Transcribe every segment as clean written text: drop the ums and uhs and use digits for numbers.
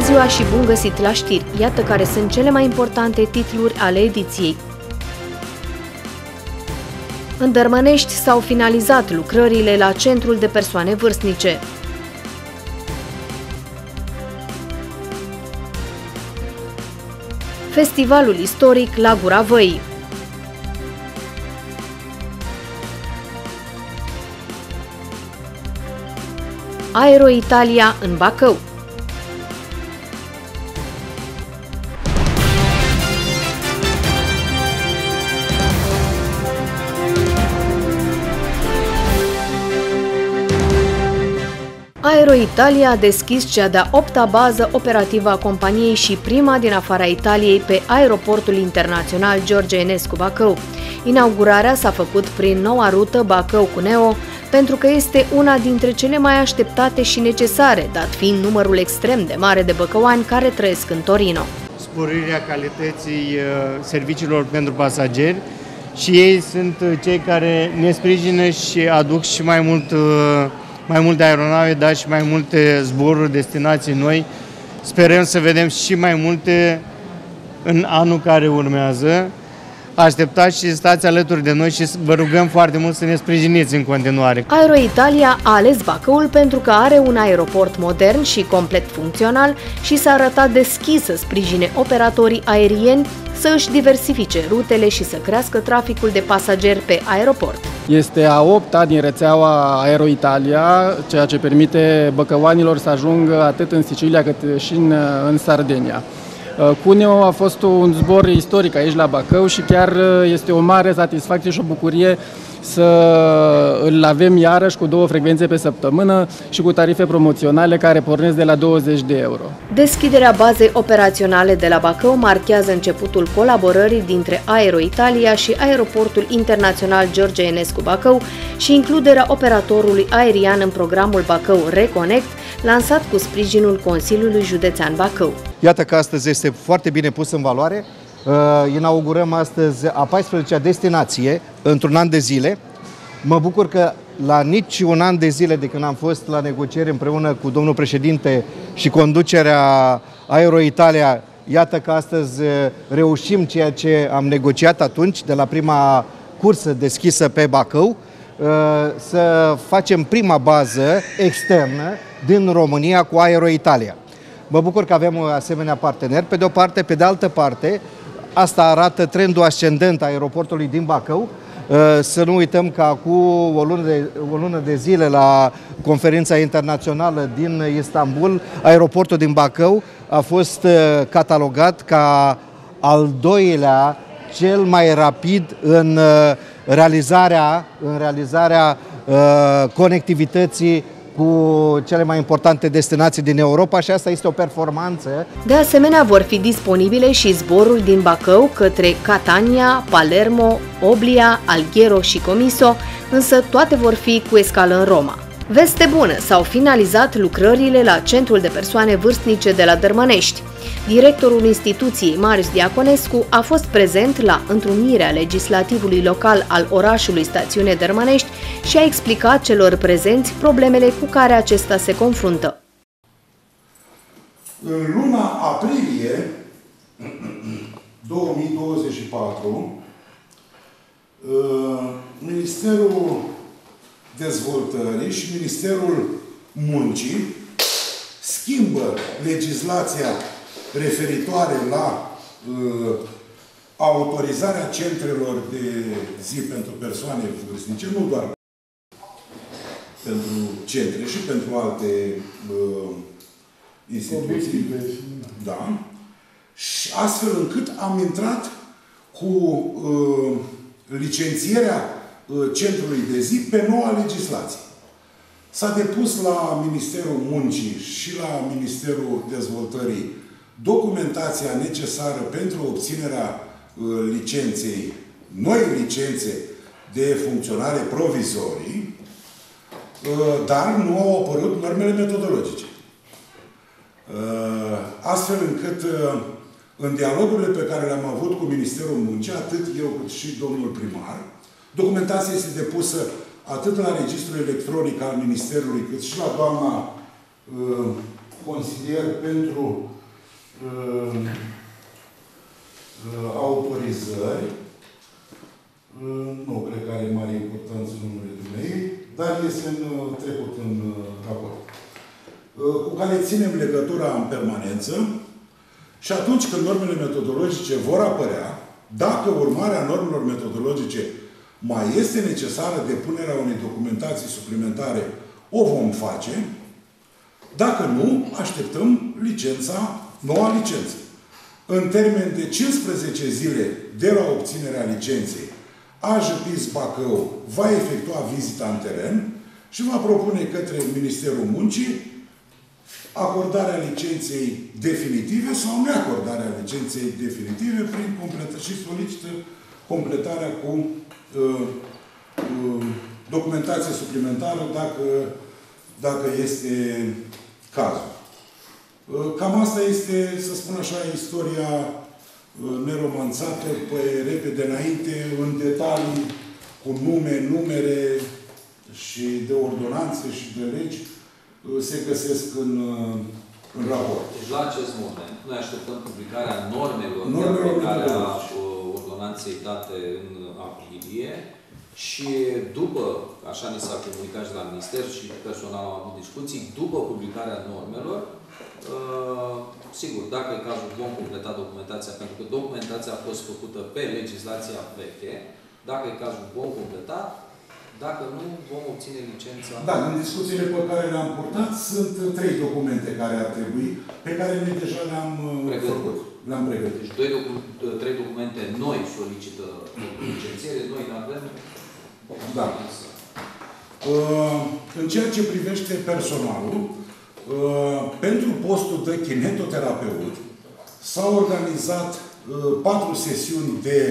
ziua și bun găsit la știri! Iată care sunt cele mai importante titluri ale ediției. În Dărmănești s-au finalizat lucrările la Centrul de Persoane Vârstnice. Festivalul istoric la Gura Văii. Aero Italia în Bacău. Aero Italia a deschis cea de-a 8-a bază operativă a companiei și prima din afara Italiei pe aeroportul internațional George Enescu Bacău. Inaugurarea s-a făcut prin noua rută Bacău-Cuneo, pentru că este una dintre cele mai așteptate și necesare, dat fiind numărul extrem de mare de băcăuani care trăiesc în Torino. Sporirea calității serviciilor pentru pasageri și ei sunt cei care ne sprijină și aduc și mai multe aeronave, dar și mai multe zboruri, destinații noi. Sperăm să vedem și mai multe în anul care urmează. Așteptați și stați alături de noi și vă rugăm foarte mult să ne sprijiniți în continuare. Aero Italia a ales Bacăul pentru că are un aeroport modern și complet funcțional și s-a arătat deschis să sprijine operatorii aerieni să își diversifice rutele și să crească traficul de pasageri pe aeroport. Este a 8-a din rețeaua Aero Italia, ceea ce permite băcăuanilor să ajungă atât în Sicilia cât și în Sardenia. Cuneo a fost un zbor istoric aici la Bacău și chiar este o mare satisfacție și o bucurie să îl avem iarăși cu 2 frecvențe pe săptămână și cu tarife promoționale care pornesc de la 20 de euro. Deschiderea bazei operaționale de la Bacău marchează începutul colaborării dintre Aero Italia și Aeroportul Internațional George Enescu Bacău și includerea operatorului aerian în programul Bacău Reconnect, lansat cu sprijinul Consiliului Județean Bacău. Iată că astăzi este foarte bine pus în valoare. Inaugurăm astăzi a 14-a destinație într-un an de zile. Mă bucur că la nici un an de zile de când am fost la negocieri împreună cu domnul președinte și conducerea Aero Italia, iată că astăzi reușim ceea ce am negociat atunci de la prima cursă deschisă pe Bacău, să facem prima bază externă din România cu Aero Italia. Mă bucur că avem asemenea parteneri, pe de o parte, pe de altă parte, asta arată trendul ascendent a aeroportului din Bacău. Să nu uităm că acum o lună de zile la conferința internațională din Istanbul, aeroportul din Bacău a fost catalogat ca al 2-lea cel mai rapid în realizarea conectivității cu cele mai importante destinații din Europa și asta este o performanță. De asemenea, vor fi disponibile și zboruri din Bacău către Catania, Palermo, Oblia, Alghero și Comiso, însă toate vor fi cu escală în Roma. Veste bună, s-au finalizat lucrările la Centrul de Persoane Vârstnice de la Dărmănești. Directorul instituției, Marius Diaconescu, a fost prezent la întrunirea legislativului local al orașului Stațiune Dărmănești și a explicat celor prezenți problemele cu care acesta se confruntă. În luna aprilie 2024, Ministerul Dezvoltării și Ministerul Muncii schimbă legislația referitoare la autorizarea centrelor de zi pentru persoane vârstnice, nu doar pentru centre, și pentru alte instituții. Da. Și astfel încât am intrat cu licențierea centrului de zi pe noua legislație. S-a depus la Ministerul Muncii și la Ministerul Dezvoltării documentația necesară pentru obținerea licenței, noi licențe de funcționare provizorii, dar nu au apărut normele metodologice. Astfel încât în dialogurile pe care le-am avut cu Ministerul Muncii, atât eu cât și domnul primar, documentația este depusă atât la registrul electronic al Ministerului, cât și la doamna consilier pentru autorizări. Nu cred că are mare importanță numele dumneavoastră, dar este trecut în raport. Cu care ținem legătura în permanență și atunci când normele metodologice vor apărea, dacă urmarea normelor metodologice mai este necesară depunerea unei documentații suplimentare, o vom face. Dacă nu, așteptăm noua licență. În termen de 15 zile de la obținerea licenței, AJPIS Bacău va efectua vizita în teren și va propune către Ministerul Muncii acordarea licenței definitive sau neacordarea licenței definitive și solicită completarea cu documentație suplimentară dacă este cazul. Cam asta este, să spun așa, istoria neromanțată, pe repede înainte, în detalii, cu numere și de ordonanțe și de legi, se găsesc în raport. Deci, la acest moment, noi așteptăm publicarea normelor de aplicare a ordonanței date în aprilie și după, așa ni s-a comunicat și la Minister și personal am avut discuții, după publicarea normelor, sigur, dacă e cazul, vom completa documentația, pentru că documentația a fost făcută pe legislația veche. Dacă e cazul, vom completa. Dacă nu, vom obține licența. Da, în discuțiile pe care le-am purtat, sunt 3 documente care ar trebui, pe care noi deja le-am făcut. Le-am pregătit. Deci 3 documente noi solicită licențiere, noi ne avem. Da. În ceea ce privește personalul, pentru postul de kinetoterapeut s-au organizat 4 sesiuni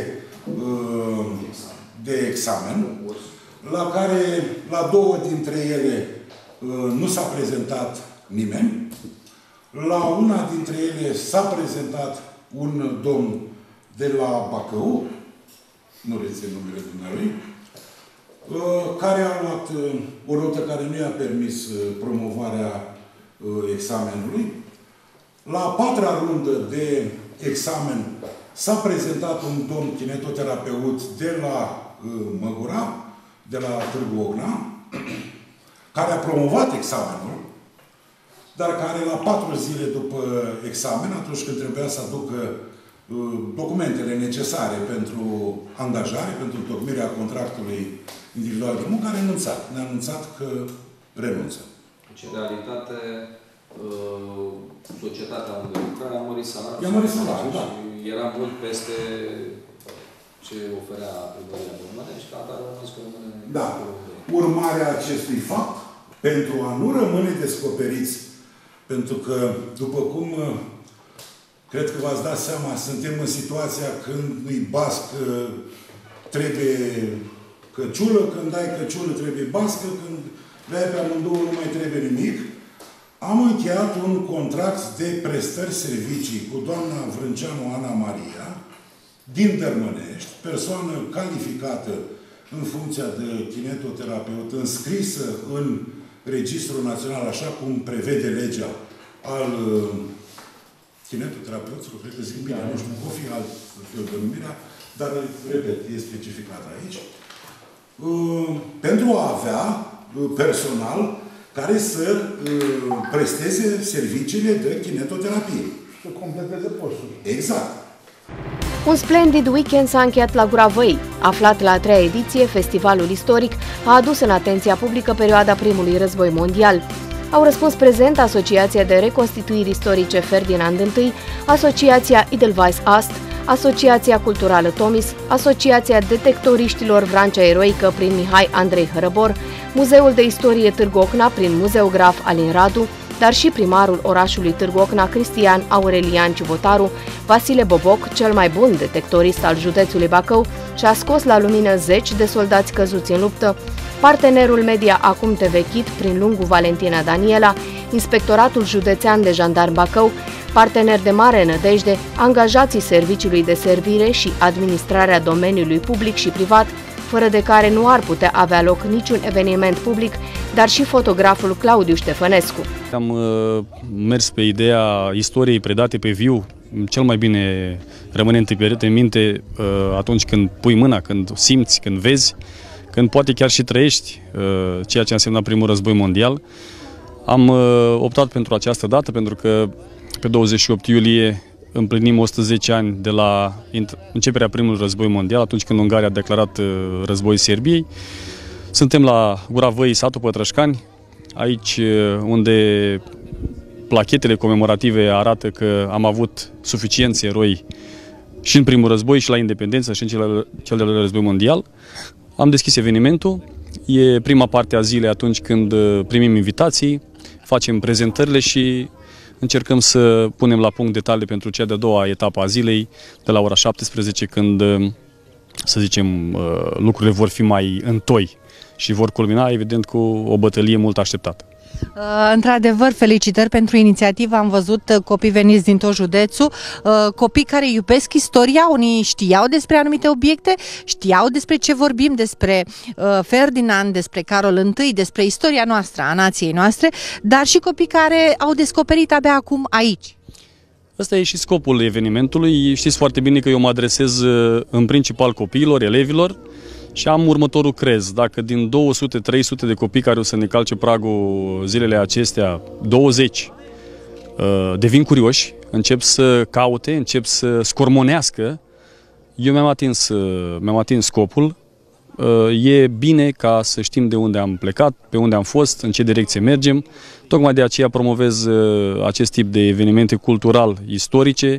de examen, la care, la 2 dintre ele, nu s-a prezentat nimeni. La una dintre ele s-a prezentat un domn de la Bacău, nu rețin numele dumnealui, care a luat o notă care nu i-a permis promovarea examenului. La a 4-a rundă de examen s-a prezentat un domn kinetoterapeut de la Măgura, de la Târgu Ocna, care a promovat examenul, dar care la 4 zile după examen, atunci când trebuia să aducă documentele necesare pentru angajare, pentru întocmirea contractului individual de muncă, a renunțat. Ne-a anunțat că renunță. Deci, în realitate, societatea unde lucra a mărit salariul. I-a mărit salariul, da. Era mult peste ce oferea primăria de urmăne și ca atare rămâns că rămâne... Da. Urmarea acestui fapt, pentru a nu rămâne descoperiți, pentru că, după cum cred că v-ați dat seama, suntem în situația când nu-i basc, trebuie căciulă, când ai căciulă trebuie bască, când le-ai pe amândouă nu mai trebuie nimic. Am încheiat un contract de prestări servicii cu doamna Vrânceanu Ana Maria, din Dărmănești, persoană calificată în funcția de kinetoterapeut, înscrisă în Registrul Național, așa cum prevede legea, al kinetoterapeuților, cred că zic bine, nu știu, o fi alt fel de numirea, dar, repet, e specificat aici, pentru a avea personal care să presteze serviciile de kinetoterapie. Să completeze postul. Exact. Un splendid weekend s-a încheiat la Gura Văii. Aflat la a 3-a ediție, festivalul istoric a adus în atenția publică perioada primului război mondial. Au răspuns prezent Asociația de Reconstituiri Istorice Ferdinand I, Asociația Edelweiss Ast, Asociația Culturală Tomis, Asociația Detectoriștilor Vrancea Eroică prin Mihai Andrei Hărăbor, Muzeul de Istorie Târgu Ocna prin muzeograf Alin Radu, dar și primarul orașului Târgu Ocna, Cristian Aurelian Ciubotaru, Vasile Boboc, cel mai bun detectorist al județului Bacău, și-a scos la lumină 10 de soldați căzuți în luptă, partenerul media Acum TV Kit prin Lungu Valentina Daniela, Inspectoratul Județean de Jandarm Bacău, partener de mare nădejde, angajații Serviciului de Servire și administrarea domeniului public și privat, fără de care nu ar putea avea loc niciun eveniment public, dar și fotograful Claudiu Ștefănescu. Am mers pe ideea istoriei predate pe viu. Cel mai bine rămâne întipărit în minte atunci când pui mâna, când simți, când vezi, când poate chiar și trăiești ceea ce a însemnat primul război mondial. Am optat pentru această dată pentru că pe 28 iulie împlinim 110 ani de la începerea primului război mondial, atunci când Ungaria a declarat război Serbiei. Suntem la Gura Văii, satul Pătrășcani, aici unde plachetele comemorative arată că am avut suficienți eroi și în primul război, și la independență, și în cel de-al doilea război mondial. Am deschis evenimentul. E prima parte a zilei atunci când primim invitații, facem prezentările și încercăm să punem la punct detalii pentru cea de-a doua etapă a zilei, de la ora 17, când, să zicem, lucrurile vor fi mai întoi și vor culmina, evident, cu o bătălie mult așteptată. Într-adevăr, felicitări pentru inițiativă. Am văzut copii veniți din tot județul, copii care iubesc istoria, unii știau despre anumite obiecte, știau despre ce vorbim, despre Ferdinand, despre Carol I, despre istoria noastră, a nației noastre, dar și copii care au descoperit abia acum aici. Ăsta e și scopul evenimentului. Știți foarte bine că eu mă adresez în principal copiilor, elevilor, și am următorul crez. Dacă din 200-300 de copii care o să ne calce pragul zilele acestea, 20 devin curioși, încep să caute, încep să scormonească, eu mi-am atins scopul. E bine ca să știm de unde am plecat, pe unde am fost, în ce direcție mergem. Tocmai de aceea promovez acest tip de evenimente cultural-istorice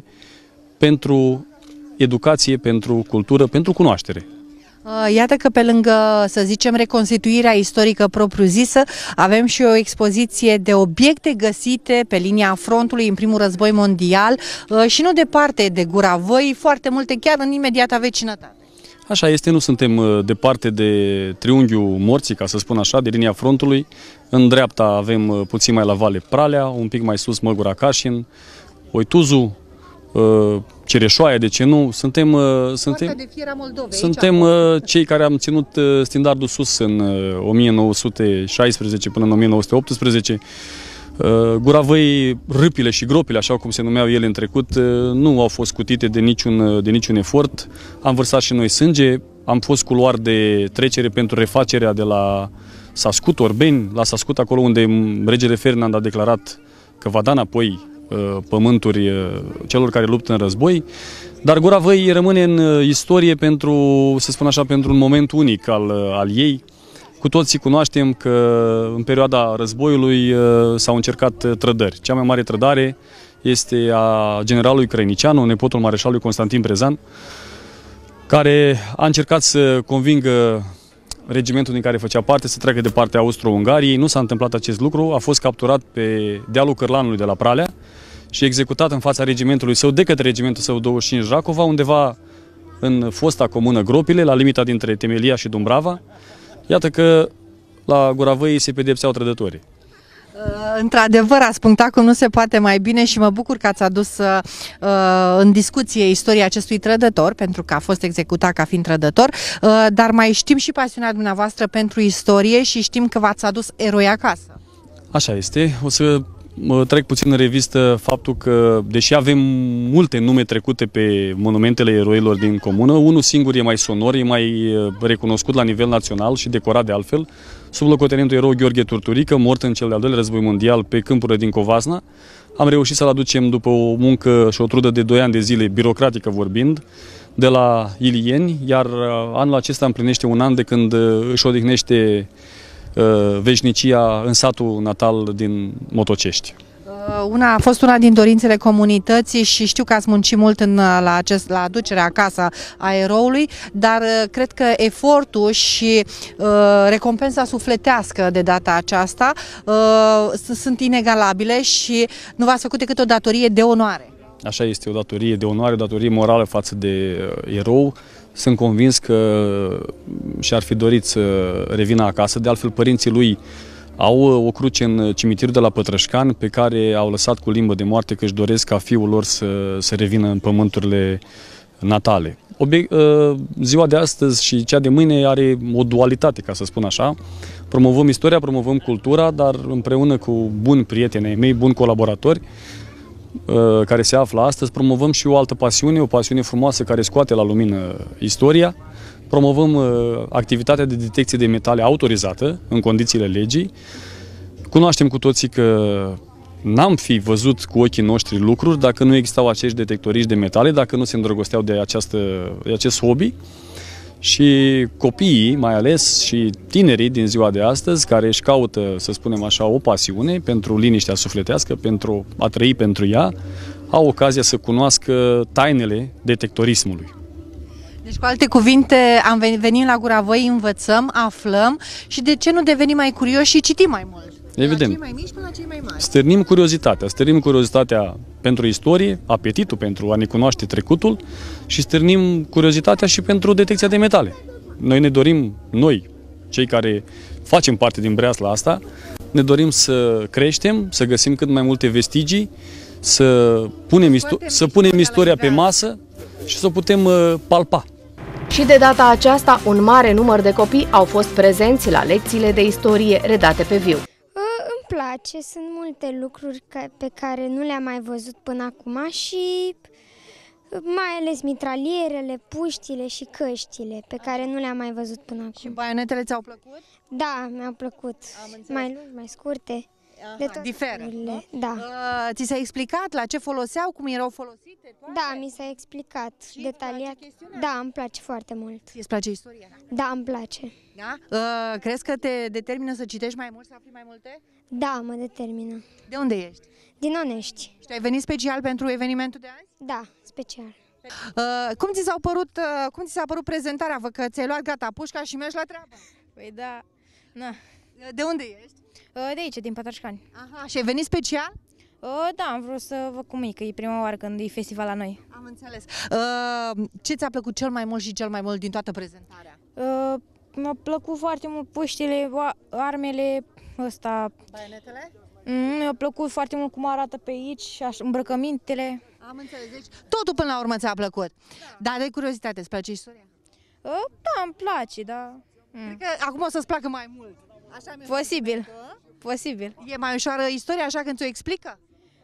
pentru educație, pentru cultură, pentru cunoaștere. Iată că pe lângă, să zicem, reconstituirea istorică propriu-zisă, avem și o expoziție de obiecte găsite pe linia frontului în primul război mondial și nu departe de Gura Văii, foarte multe chiar în imediata vecinătate. Așa este, nu suntem departe de triunghiul morții, ca să spun așa, de linia frontului. În dreapta avem puțin mai la Vale Pralea, un pic mai sus Măgura Cașin, Oituzu, Cireșoaia, de ce nu? Suntem cei care am ținut standardul sus în 1916 până în 1918. Gura Văii, râpile și gropile, așa cum se numeau ele în trecut, nu au fost scutite de niciun efort. Am vărsat și noi sânge, am fost culoar de trecere pentru refacerea de la Sascut, Orbeni, la Sascut, acolo unde regele Ferdinand a declarat că va da înapoi pământuri celor care luptă în război, dar Gura Văii rămâne în istorie pentru, să spun așa, pentru un moment unic al ei. Cu toții cunoaștem că în perioada războiului s-au încercat trădări. Cea mai mare trădare este a generalului Crăinicianu, nepotul mareșalului Constantin Brezan, care a încercat să convingă regimentul din care făcea parte să treacă de partea Austro-Ungariei. Nu s-a întâmplat acest lucru, a fost capturat pe dealul Cărlanului de la Pralea și executat în fața regimentului său de către regimentul său 25 Racova, undeva în fosta comună Gropile, la limita dintre Temelia și Dumbrava. Iată că la Gura Văii se pedepseau trădătorii. Într-adevăr, ați punctat cum nu se poate mai bine și mă bucur că ați adus în discuție istoria acestui trădător, pentru că a fost executat ca fiind trădător, dar mai știm și pasiunea dumneavoastră pentru istorie și știm că v-ați adus eroi acasă. Așa este. O să trec puțin în revistă faptul că, deși avem multe nume trecute pe monumentele eroilor din comună, unul singur e mai sonor, e mai recunoscut la nivel național și decorat de altfel, sublocotenentul erou Gheorghe Turturică, mort în cel de-al doilea război mondial pe câmpurile din Covasna. Am reușit să-l aducem după o muncă și o trudă de 2 ani de zile, birocratică vorbind, de la Ilieni, iar anul acesta împlinește 1 an de când își odihnește veșnicia în satul natal din Motocești. A fost una din dorințele comunității și știu că ați muncit mult la aducerea acasă a eroului, dar cred că efortul și recompensa sufletească de data aceasta sunt inegalabile și nu v-ați făcut decât o datorie de onoare. Așa este, o datorie de onoare, o datorie morală față de erou. Sunt convins că și-ar fi dorit să revină acasă. De altfel, părinții lui au o cruce în cimitirul de la Pătrășcani, pe care au lăsat cu limbă de moarte că își doresc ca fiul lor să revină în pământurile natale. Ziua de astăzi și cea de mâine are o dualitate, ca să spun așa. Promovăm istoria, promovăm cultura, dar împreună cu buni prieteni ai mei, buni colaboratori, care se află astăzi, promovăm și o altă pasiune, o pasiune frumoasă care scoate la lumină istoria. Promovăm activitatea de detecție de metale autorizată, în condițiile legii. Cunoaștem cu toții că n-am fi văzut cu ochii noștri lucruri dacă nu existau acești detectoriști de metale, dacă nu se îndrăgosteau de acest hobby. Și copiii, mai ales, și tinerii din ziua de astăzi, care își caută, să spunem așa, o pasiune pentru liniștea sufletească, pentru a trăi pentru ea, au ocazia să cunoască tainele detectorismului. Deci, cu alte cuvinte, venim la Gura Văii, învățăm, aflăm și de ce nu devenim mai curioși și citim mai mult? Evident. De la cei mai mici până la cei mai mari. Stârnim curiozitatea pentru istorie, apetitul pentru a ne cunoaște trecutul și stârnim curiozitatea și pentru detecția de metale. Noi, cei care facem parte din breasla asta, ne dorim să creștem, să găsim cât mai multe vestigii, să punem istoria pe masă și să o putem palpa. Și de data aceasta, un mare număr de copii au fost prezenți la lecțiile de istorie redate pe viu. Îmi place, sunt multe lucruri pe care nu le-am mai văzut până acum și mai ales mitralierele, puștile și căștile pe care nu le-am mai văzut până acum. Și baionetele ți-au plăcut? Da, mi-au plăcut. Mai lungi, mai scurte. De toate diferă. felurile. Da. Ți s-a explicat la ce foloseau, cum erau folosite? Toate? Da, mi s-a explicat detaliat. Da, îmi place foarte mult. Îți place istoria? Da, îmi place. Da? Crezi că te determină să citești mai mult, să afli mai multe? Da, mă determină. De unde ești? Din Onești. Și ai venit special pentru evenimentul de azi? Da, special. Cum ți s-a părut prezentarea? Văd că ți-ai luat gata pușca și mergi la treabă. Păi da, na. De unde ești? De aici, din Pătrășcani. Aha, și ai venit special? Da, am vrut să văd cu că e prima oară când e festival la noi. Am înțeles. Ce ți-a plăcut cel mai mult și cel mai mult din toată prezentarea? Mi-a plăcut foarte mult puștile, armele, baionetele? Mi-a plăcut foarte mult cum arată pe aici, îmbrăcămintele. Am înțeles, deci totul până la urmă ți-a plăcut. Da, de curiozitate, îți place istoria? Da, îmi place, da. Cred că acum o să-ți placă mai mult. Așa posibil. Posibil. E mai ușoară istoria așa când ți-o explică?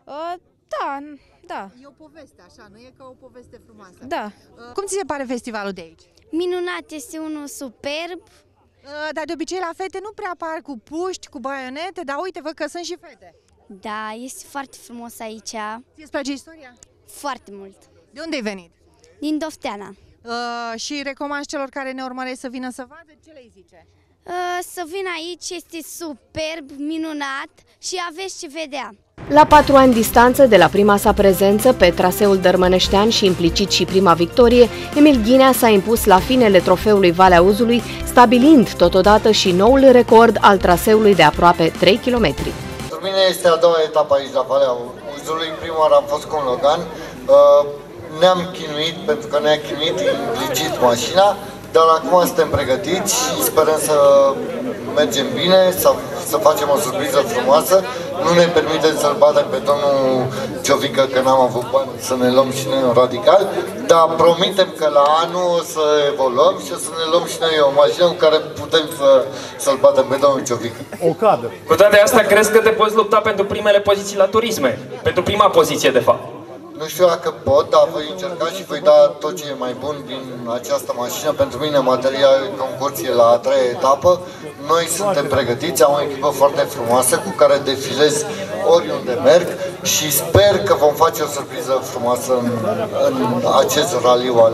Da. E o poveste așa, nu e ca o poveste frumoasă. Da. Cum ți se pare festivalul de aici? Minunat, este unul superb. Dar de obicei la fete nu prea apar cu puști, cu baionete, dar uite, văd că sunt și fete. Da, este foarte frumos aici. Ți-ți place istoria? Foarte mult. De unde ai venit? Din Dofteana. Și recomand celor care ne urmăresc să vină să vadă? Ce le zice? Să vină aici, este superb, minunat și aveți ce vedea. La 4 ani distanță de la prima sa prezență pe traseul dărmăneștean și implicit și prima victorie, Emil Ghinea s-a impus la finele trofeului Valea Uzului, stabilind totodată și noul record al traseului de aproape 3 km. Pentru mine este a doua etapă aici la Valea Uzului. Prima oară am fost cu un Logan. Ne-am chinuit pentru că ne-a chinuit implicit mașina, dar acum suntem pregătiți și sperăm să mergem bine, să facem o surpriză frumoasă. Nu ne permitem să-l batem pe domnul Ciovică că n-am avut bani să ne luăm și noi un radical, dar promitem că la anul o să evoluăm și o să ne luăm și noi o mașină cu care putem să-l batem pe domnul Ciovică. O cadă. Cu toate astea, crezi că te poți lupta pentru primele poziții la turisme? Pentru prima poziție, de fapt? Nu știu dacă pot, dar voi încerca și voi da tot ce e mai bun din această mașină. Pentru mine material concursie la a treia etapă. Noi suntem pregătiți, am o echipă foarte frumoasă cu care defilez oriunde merg și sper că vom face o surpriză frumoasă în acest raliu al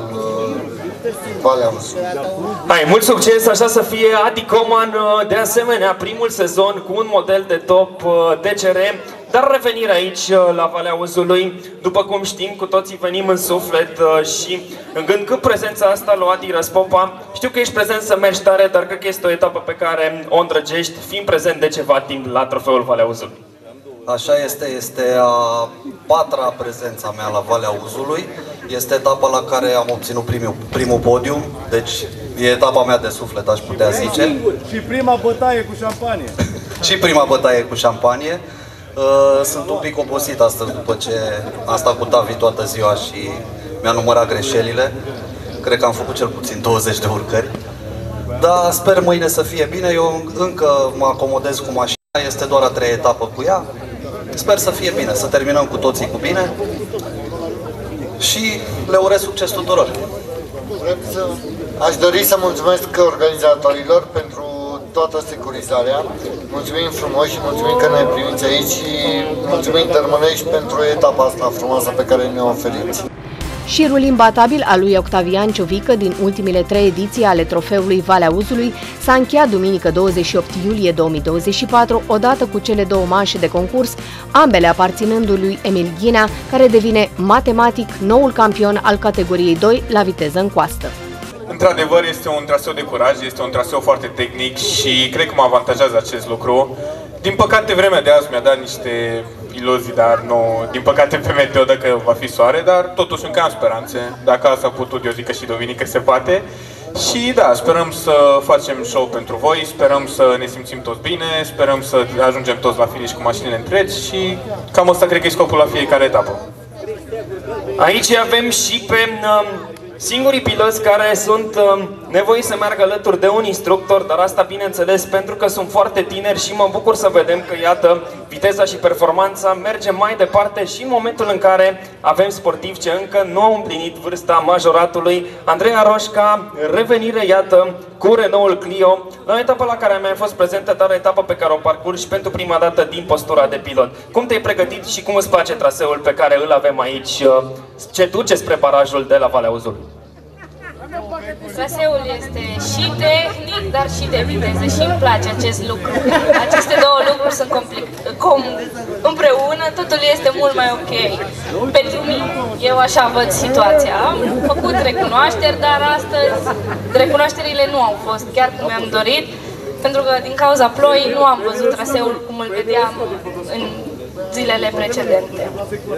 Valea Uzului. Hai, mult succes, așa să fie. Adi Coman, de asemenea, primul sezon cu un model de top DCR. Dar revenir aici la Valea Uzului, după cum știm, cu toții venim în suflet și în gând cât prezența asta lui Adi Răspopa. Știu că ești prezent să mergi tare, dar cred că este o etapă pe care o îndrăgești, fiind prezent de ceva timp la trofeul Valea Uzului. Așa este a patra prezența mea la Valea Uzului. Este etapa la care am obținut primul podium, deci e etapa mea de suflet, aș putea zice. Și prima bătaie cu șampanie. Și prima bătaie cu șampanie. Sunt un pic obosit astăzi după ce am stat cu Tavi toată ziua și mi-a numărat greșelile. Cred că am făcut cel puțin 20 de urcări. Dar sper mâine să fie bine. Eu încă mă acomodez cu mașina, este doar a 3-a etapă cu ea. Sper să fie bine, să terminăm cu toții cu bine. Și le urez succes tuturor. Aș dori să mulțumesc organizatorilor pentru toată securizarea. Mulțumim frumos și mulțumim că ne primiți aici și mulțumim Tărmănești pentru etapa asta frumoasă pe care ne-o oferiți. Șirul imbatabil al lui Octavian Ciovică din ultimele 3 ediții ale trofeului Valea Uzului s-a încheiat duminică 28 iulie 2024, odată cu cele 2 manșe de concurs, ambele aparținându lui Emil Ghinea, care devine matematic noul campion al categoriei 2 la viteză în coastă. Într-adevăr, este un traseu de curaj, este un traseu foarte tehnic și cred că mă avantajează acest lucru. Din păcate, vremea de azi mi-a dat niște iluzii, dar nu, din păcate pe meteo dă că va fi soare, dar totuși încă am speranțe. Dacă azi a putut, eu zic că și duminică se poate. Și da, sperăm să facem show pentru voi, sperăm să ne simțim toți bine, sperăm să ajungem toți la finish cu mașinile întregi și cam asta cred că e scopul la fiecare etapă. Aici avem și pe singurii piloți care sunt nevoiți să meargă alături de un instructor, dar asta bineînțeles pentru că sunt foarte tineri și mă bucur să vedem că, iată, viteza și performanța merge mai departe și în momentul în care avem sportivi ce încă nu au împlinit vârsta majoratului. Andreea Roșca, revenire, iată, cu Renault Clio, la o etapă la care mi-a fost prezentă, dar o etapă pe care o parcurgi pentru prima dată din postura de pilot. Cum te-ai pregătit și cum îți place traseul pe care îl avem aici, ce duce spre barajul de la Valea Uzului? Traseul este și tehnic, dar și de viteză și îmi place acest lucru. Aceste două lucruri sunt împreună, totul este mult mai ok. Pentru mine, eu așa văd situația. Am făcut recunoașteri, dar astăzi recunoașterile nu au fost chiar cum mi-am dorit, pentru că din cauza ploii nu am văzut traseul cum îl vedeam în zilele precedente.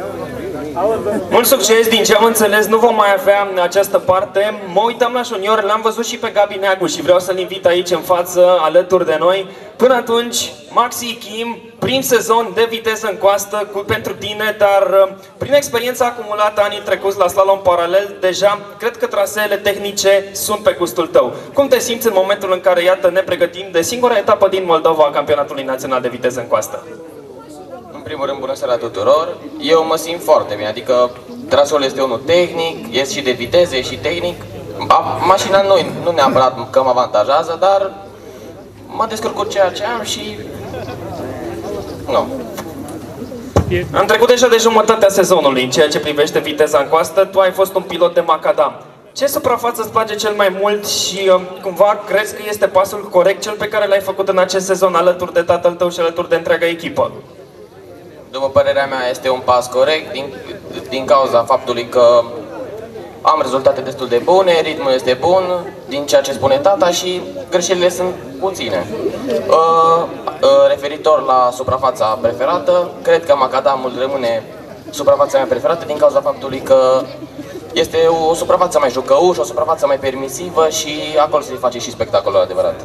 Mult succes, din ce am înțeles nu vom mai avea această parte. Mă uitam la junior, l-am văzut și pe Gabi Neagu și vreau să-l invit aici în față, alături de noi. Până atunci, Maxi Kim, prim sezon de viteză în coastă pentru tine, dar prin experiența acumulată anii trecuți la slalom paralel, deja cred că traseele tehnice sunt pe gustul tău. Cum te simți în momentul în care, iată, ne pregătim de singura etapă din Moldova a Campionatului Național de Viteză în coastă? În primul rând, bună seara tuturor! Eu mă simt foarte bine, adică traseul este unul tehnic, este și de viteză, e și tehnic. Mașina nu neapărat că mă avantajează, dar mă descurc cu ceea ce am și... nu. Am trecut deja de jumătatea sezonului în ceea ce privește viteza în coastă. Tu ai fost un pilot de macadam. Ce suprafață îți place cel mai mult și cumva crezi că este pasul corect cel pe care l-ai făcut în acest sezon alături de tatăl tău și alături de întreaga echipă? După părerea mea, este un pas corect din cauza faptului că am rezultate destul de bune, ritmul este bun, din ceea ce spune tata și greșelile sunt puține. Referitor la suprafața preferată, cred că macadamul rămâne suprafața mea preferată din cauza faptului că este o suprafață mai jucăușă, o suprafață mai permisivă și acolo se face și spectacolul adevărat.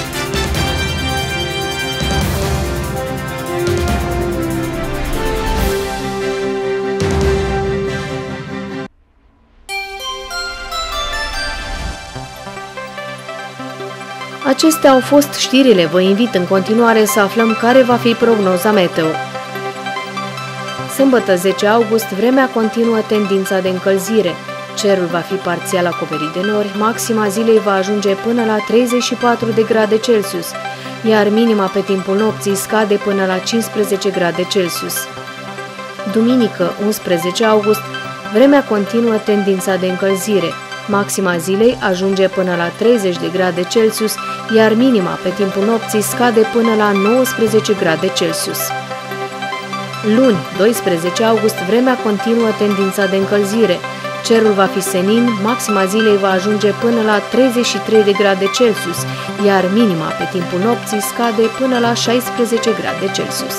Acestea au fost știrile. Vă invit în continuare să aflăm care va fi prognoza meteo. Sâmbătă 10 august, vremea continuă tendința de încălzire. Cerul va fi parțial acoperit de nori, maxima zilei va ajunge până la 34 de grade Celsius, iar minima pe timpul nopții scade până la 15 grade Celsius. Duminică, 11 august, vremea continuă tendința de încălzire. Maxima zilei ajunge până la 30 de grade Celsius, iar minima pe timpul nopții scade până la 19 grade Celsius. Luni, 12 august, vremea continuă tendința de încălzire. Cerul va fi senin, maxima zilei va ajunge până la 33 de grade Celsius, iar minima pe timpul nopții scade până la 16 grade Celsius.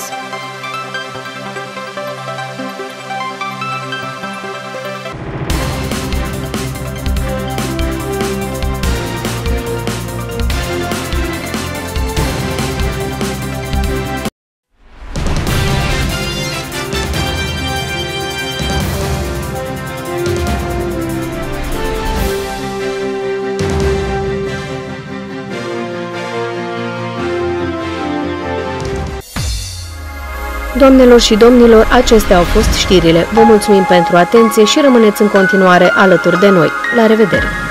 Doamnelor și domnilor, acestea au fost știrile. Vă mulțumim pentru atenție și rămâneți în continuare alături de noi. La revedere!